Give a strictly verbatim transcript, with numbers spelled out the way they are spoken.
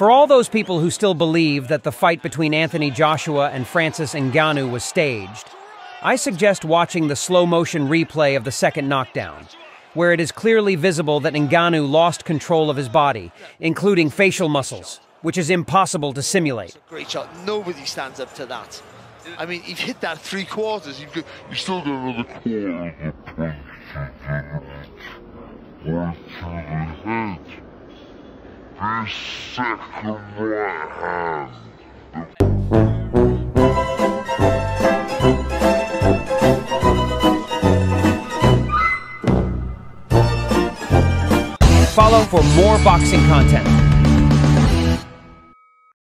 For all those people who still believe that the fight between Anthony Joshua and Francis Ngannou was staged, I suggest watching the slow-motion replay of the second knockdown, where it is clearly visible that Ngannou lost control of his body, including facial muscles, which is impossible to simulate. Great shot. Nobody stands up to that. I mean, you've hit that three quarters. You've got, you still got another quarter of the punch. Right to the head. This second right hand. Follow for more boxing content.